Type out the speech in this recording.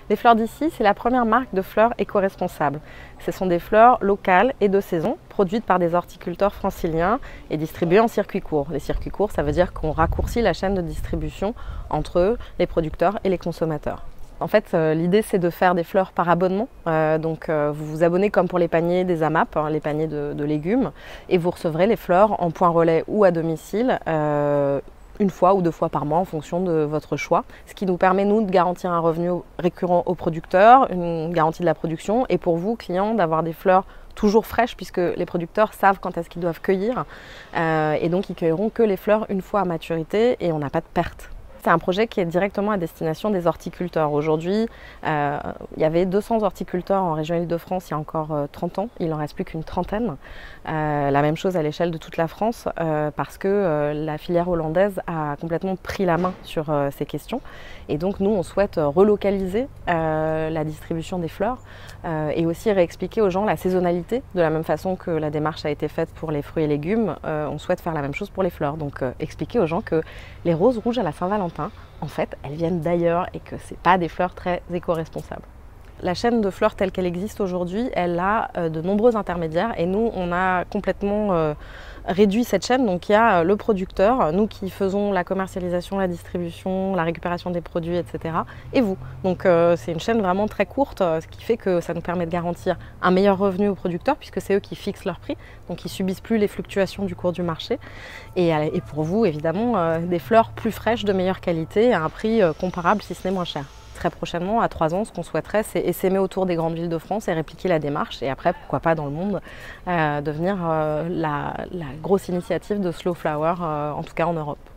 Les fleurs d'ici, c'est la première marque de fleurs éco-responsables. Ce sont des fleurs locales et de saison, produites par des horticulteurs franciliens et distribuées en circuit court. Les circuits courts, ça veut dire qu'on raccourcit la chaîne de distribution entre les producteurs et les consommateurs. En fait, l'idée c'est de faire des fleurs par abonnement. Vous vous abonnez comme pour les paniers des AMAP, les paniers de légumes, et vous recevrez les fleurs en point relais ou à domicile une fois ou 2 fois par mois en fonction de votre choix. Ce qui nous permet, nous, de garantir un revenu récurrent aux producteurs, une garantie de la production, et pour vous, clients, d'avoir des fleurs toujours fraîches puisque les producteurs savent quand est-ce qu'ils doivent cueillir et donc ils cueilleront que les fleurs une fois à maturité et on n'a pas de perte. C'est un projet qui est directement à destination des horticulteurs. Aujourd'hui, il y avait 200 horticulteurs en région Île-de-France il y a encore 30 ans. Il n'en reste plus qu'une trentaine. La même chose à l'échelle de toute la France parce que la filière hollandaise a complètement pris la main sur ces questions. Et donc nous, on souhaite relocaliser la distribution des fleurs et aussi réexpliquer aux gens la saisonnalité. De la même façon que la démarche a été faite pour les fruits et légumes, on souhaite faire la même chose pour les fleurs. Donc expliquer aux gens que les roses rouges à la Saint-Valentin, en fait, elles viennent d'ailleurs et que ce n'est pas des fleurs très éco-responsables. La chaîne de fleurs telle qu'elle existe aujourd'hui, elle a de nombreux intermédiaires et nous, on a complètement réduit cette chaîne. Donc il y a le producteur, nous qui faisons la commercialisation, la distribution, la récupération des produits, etc. et vous. Donc c'est une chaîne vraiment très courte, ce qui fait que ça nous permet de garantir un meilleur revenu aux producteurs puisque c'est eux qui fixent leur prix. Donc ils ne subissent plus les fluctuations du cours du marché. Et pour vous, évidemment, des fleurs plus fraîches, de meilleure qualité, à un prix comparable si ce n'est moins cher. Très prochainement, à 3 ans, ce qu'on souhaiterait, c'est essaimer autour des grandes villes de France et répliquer la démarche. Et après, pourquoi pas dans le monde, devenir la grosse initiative de Slow Flower, en tout cas en Europe.